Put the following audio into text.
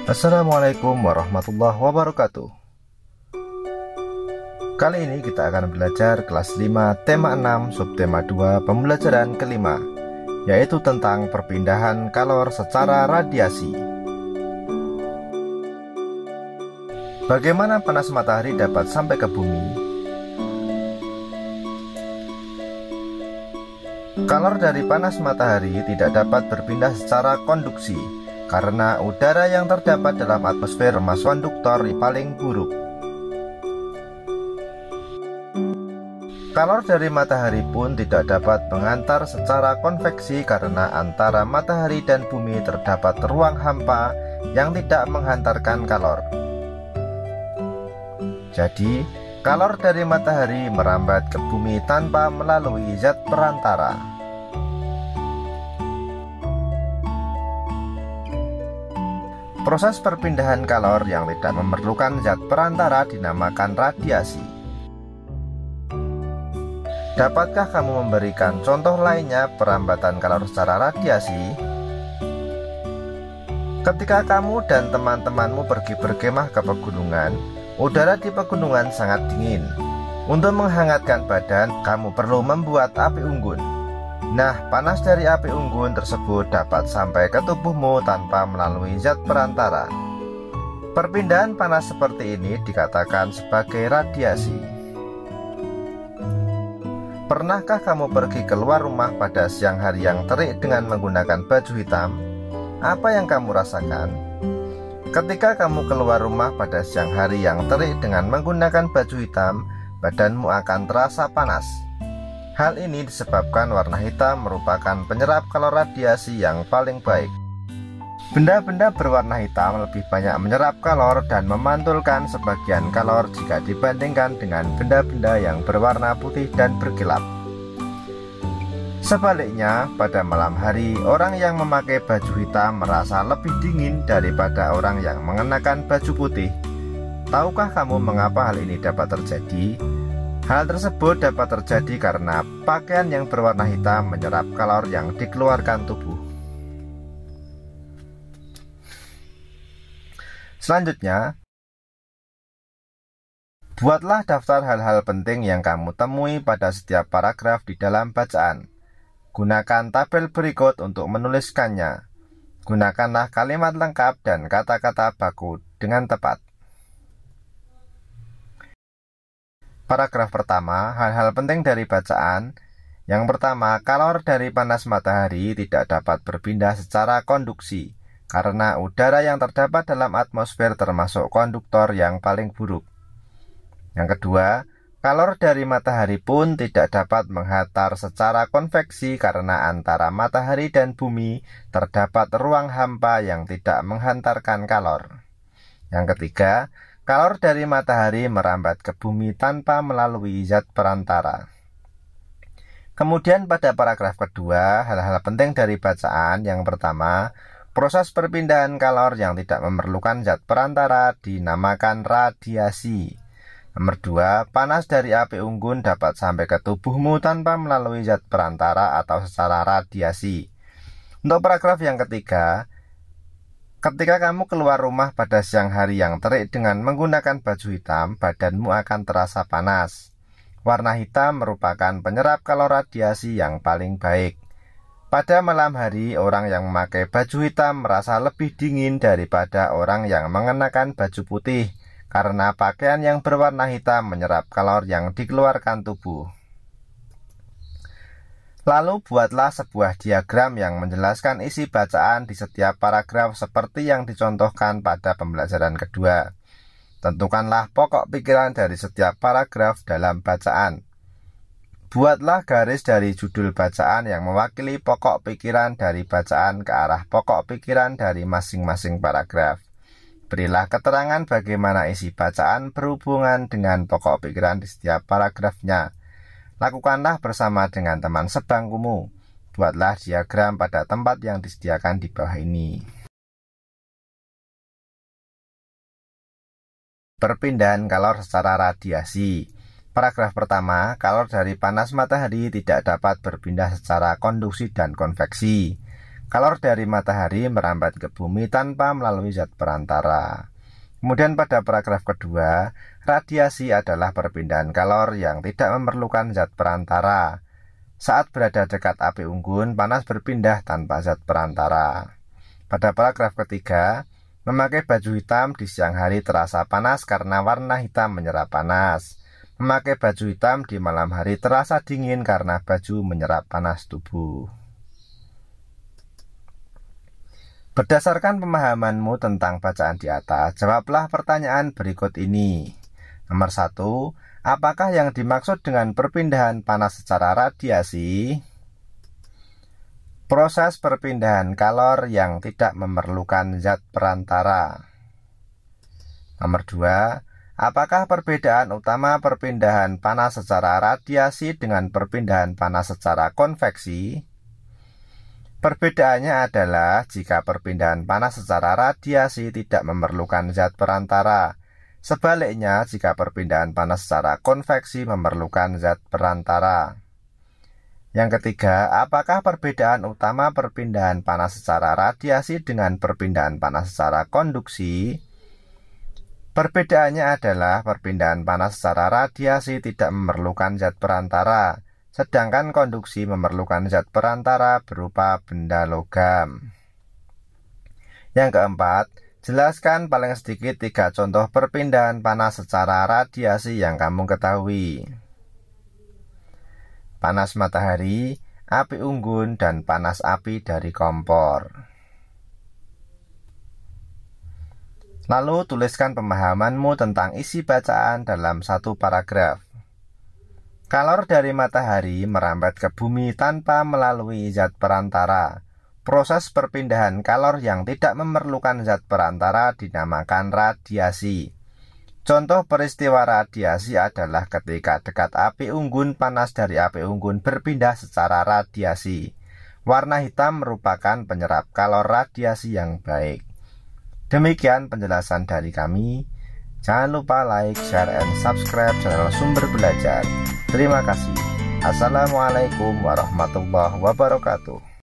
Assalamualaikum warahmatullahi wabarakatuh. Kali ini kita akan belajar kelas 5 tema 6 subtema 2 pembelajaran kelima, yaitu tentang perpindahan kalor secara radiasi. Bagaimana panas matahari dapat sampai ke bumi? Kalor dari panas matahari tidak dapat berpindah secara konduksi karena udara yang terdapat dalam atmosfer termasuk konduktor paling buruk. Kalor dari matahari pun tidak dapat mengantar secara konveksi karena antara matahari dan bumi terdapat ruang hampa yang tidak menghantarkan kalor. Jadi, kalor dari matahari merambat ke bumi tanpa melalui zat perantara. Proses perpindahan kalor yang tidak memerlukan zat perantara dinamakan radiasi. Dapatkah kamu memberikan contoh lainnya perambatan kalor secara radiasi? Ketika kamu dan teman-temanmu pergi berkemah ke pegunungan, udara di pegunungan sangat dingin. Untuk menghangatkan badan, kamu perlu membuat api unggun. Nah, panas dari api unggun tersebut dapat sampai ke tubuhmu tanpa melalui zat perantara. Perpindahan panas seperti ini dikatakan sebagai radiasi. Pernahkah kamu pergi keluar rumah pada siang hari yang terik dengan menggunakan baju hitam? Apa yang kamu rasakan? Ketika kamu keluar rumah pada siang hari yang terik dengan menggunakan baju hitam, badanmu akan terasa panas. Hal ini disebabkan warna hitam merupakan penyerap kalor radiasi yang paling baik. Benda-benda berwarna hitam lebih banyak menyerap kalor dan memantulkan sebagian kalor jika dibandingkan dengan benda-benda yang berwarna putih dan berkilap. Sebaliknya, pada malam hari, orang yang memakai baju hitam merasa lebih dingin daripada orang yang mengenakan baju putih. Tahukah kamu mengapa hal ini dapat terjadi? Hal tersebut dapat terjadi karena pakaian yang berwarna hitam menyerap kalor yang dikeluarkan tubuh. Selanjutnya, buatlah daftar hal-hal penting yang kamu temui pada setiap paragraf di dalam bacaan. Gunakan tabel berikut untuk menuliskannya. Gunakanlah kalimat lengkap dan kata-kata baku dengan tepat. Paragraf pertama, hal-hal penting dari bacaan. Yang pertama, kalor dari panas matahari tidak dapat berpindah secara konduksi karena udara yang terdapat dalam atmosfer termasuk konduktor yang paling buruk. Yang kedua, kalor dari matahari pun tidak dapat menghantar secara konveksi karena antara matahari dan bumi terdapat ruang hampa yang tidak menghantarkan kalor. Yang ketiga, kalor dari matahari merambat ke bumi tanpa melalui zat perantara. Kemudian pada paragraf kedua, hal-hal penting dari bacaan. Yang pertama, proses perpindahan kalor yang tidak memerlukan zat perantara dinamakan radiasi. Nomor 2, panas dari api unggun dapat sampai ke tubuhmu tanpa melalui zat perantara atau secara radiasi. Untuk paragraf yang ketiga, ketika kamu keluar rumah pada siang hari yang terik dengan menggunakan baju hitam, badanmu akan terasa panas. Warna hitam merupakan penyerap kalor radiasi yang paling baik. Pada malam hari, orang yang memakai baju hitam merasa lebih dingin daripada orang yang mengenakan baju putih, karena pakaian yang berwarna hitam menyerap kalor yang dikeluarkan tubuh. Lalu buatlah sebuah diagram yang menjelaskan isi bacaan di setiap paragraf seperti yang dicontohkan pada pembelajaran kedua. Tentukanlah pokok pikiran dari setiap paragraf dalam bacaan. Buatlah garis dari judul bacaan yang mewakili pokok pikiran dari bacaan ke arah pokok pikiran dari masing-masing paragraf. Berilah keterangan bagaimana isi bacaan berhubungan dengan pokok pikiran di setiap paragrafnya. Lakukanlah bersama dengan teman sebangkumu. Buatlah diagram pada tempat yang disediakan di bawah ini. Perpindahan kalor secara radiasi. Paragraf pertama, kalor dari panas matahari tidak dapat berpindah secara konduksi dan konveksi kalor dari matahari merambat ke bumi tanpa melalui zat perantara. Kemudian pada paragraf kedua, radiasi adalah perpindahan kalor yang tidak memerlukan zat perantara. Saat berada dekat api unggun, panas berpindah tanpa zat perantara. Pada paragraf ketiga, memakai baju hitam di siang hari terasa panas karena warna hitam menyerap panas. Memakai baju hitam di malam hari terasa dingin karena baju menyerap panas tubuh. Berdasarkan pemahamanmu tentang bacaan di atas, jawablah pertanyaan berikut ini. Nomor 1, apakah yang dimaksud dengan perpindahan panas secara radiasi? Proses perpindahan kalor yang tidak memerlukan zat perantara. Nomor 2, apakah perbedaan utama perpindahan panas secara radiasi dengan perpindahan panas secara konveksi? Perbedaannya adalah jika perpindahan panas secara radiasi tidak memerlukan zat perantara. Sebaliknya, jika perpindahan panas secara konveksi memerlukan zat perantara. Yang ketiga, apakah perbedaan utama perpindahan panas secara radiasi dengan perpindahan panas secara konduksi? Perbedaannya adalah perpindahan panas secara radiasi tidak memerlukan zat perantara, sedangkan konduksi memerlukan zat perantara berupa benda logam. Yang keempat, jelaskan paling sedikit 3 contoh perpindahan panas secara radiasi yang kamu ketahui. Panas matahari, api unggun, dan panas api dari kompor. Lalu tuliskan pemahamanmu tentang isi bacaan dalam satu paragraf. Kalor dari matahari merambat ke bumi tanpa melalui zat perantara. Proses perpindahan kalor yang tidak memerlukan zat perantara dinamakan radiasi. Contoh peristiwa radiasi adalah ketika dekat api unggun, panas dari api unggun berpindah secara radiasi. Warna hitam merupakan penyerap kalor radiasi yang baik. Demikian penjelasan dari kami. Jangan lupa like, share, and subscribe channel Sumber Belajar. Terima kasih. Assalamualaikum warahmatullahi wabarakatuh.